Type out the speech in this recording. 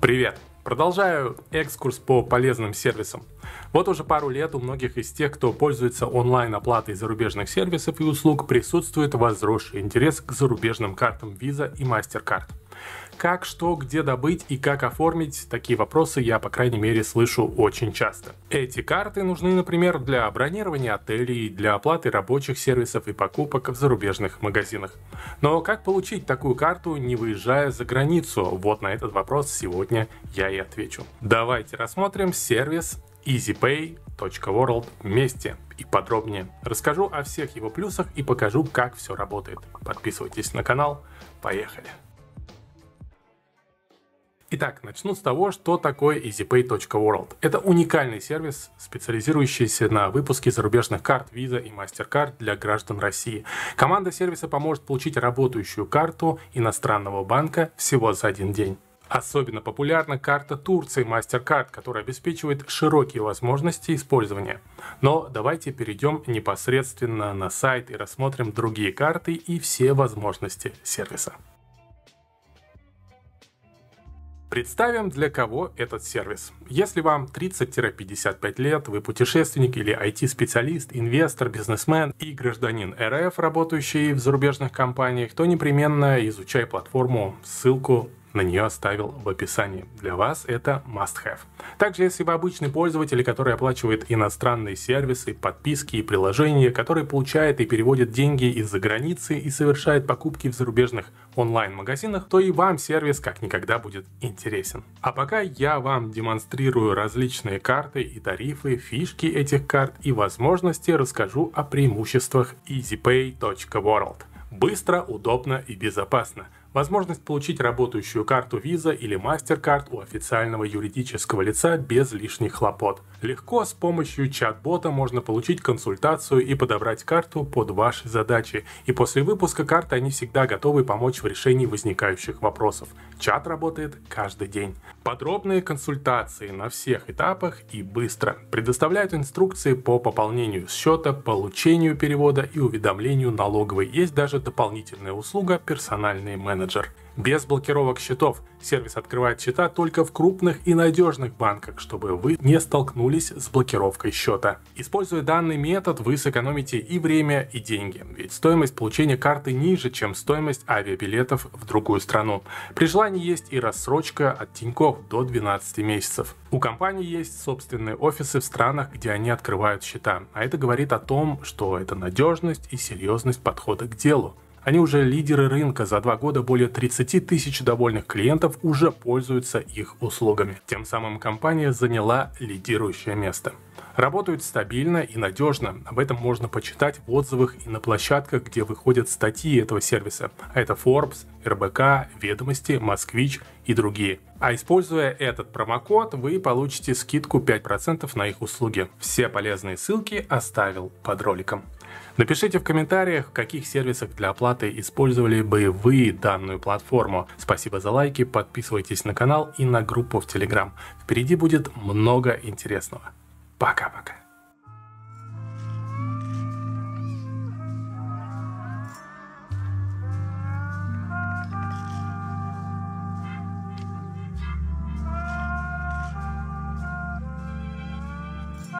Привет! Продолжаю экскурс по полезным сервисам. Вот уже пару лет у многих из тех, кто пользуется онлайн-оплатой зарубежных сервисов и услуг, присутствует возросший интерес к зарубежным картам Visa и MasterCard. Как, что, где добыть и как оформить, такие вопросы я, по крайней мере, слышу очень часто. Эти карты нужны, например, для бронирования отелей, для оплаты рабочих сервисов и покупок в зарубежных магазинах. Но как получить такую карту, не выезжая за границу? Вот на этот вопрос сегодня я и отвечу. Давайте рассмотрим сервис easypay.world вместе и подробнее. Расскажу о всех его плюсах и покажу, как все работает. Подписывайтесь на канал. Поехали! Итак, начну с того, что такое easypay.world. Это уникальный сервис, специализирующийся на выпуске зарубежных карт Visa и MasterCard для граждан России. Команда сервиса поможет получить работающую карту иностранного банка всего за один день. Особенно популярна карта Турции MasterCard, которая обеспечивает широкие возможности использования. Но давайте перейдем непосредственно на сайт и рассмотрим другие карты и все возможности сервиса. Представим, для кого этот сервис. Если вам 30-55 лет, вы путешественник или IT-специалист, инвестор, бизнесмен и гражданин РФ, работающий в зарубежных компаниях, то непременно изучай платформу, ссылку на нее оставил в описании. Для вас это must-have. Также, если вы обычный пользователь, который оплачивает иностранные сервисы, подписки и приложения, который получает и переводит деньги из-за границы и совершает покупки в зарубежных онлайн-магазинах, то и вам сервис как никогда будет интересен. А пока я вам демонстрирую различные карты и тарифы, фишки этих карт и возможности, расскажу о преимуществах easypay.world. Быстро, удобно и безопасно. Возможность получить работающую карту Visa или MasterCard у официального юридического лица без лишних хлопот. Легко с помощью чат-бота можно получить консультацию и подобрать карту под ваши задачи. И после выпуска карты они всегда готовы помочь в решении возникающих вопросов. Чат работает каждый день. Подробные консультации на всех этапах и быстро. Предоставляют инструкции по пополнению счета, получению перевода и уведомлению налоговой. Есть даже дополнительная услуга «Персональный менеджер». Без блокировок счетов. Сервис открывает счета только в крупных и надежных банках, чтобы вы не столкнулись с блокировкой счета. Используя данный метод, вы сэкономите и время, и деньги, ведь стоимость получения карты ниже, чем стоимость авиабилетов в другую страну. При желании есть и рассрочка от Тинькофф до 12 месяцев. У компании есть собственные офисы в странах, где они открывают счета, а это говорит о том, что это надежность и серьезность подхода к делу. Они уже лидеры рынка, за 2 года более 30 тысяч довольных клиентов уже пользуются их услугами. Тем самым компания заняла лидирующее место. Работают стабильно и надежно, об этом можно почитать в отзывах и на площадках, где выходят статьи этого сервиса. А это Forbes, РБК, Ведомости, Москвич и другие. А используя этот промокод, вы получите скидку 5% на их услуги. Все полезные ссылки оставил под роликом. Напишите в комментариях, в каких сервисах для оплаты использовали бы вы данную платформу. Спасибо за лайки, подписывайтесь на канал и на группу в Telegram. Впереди будет много интересного. Пока-пока.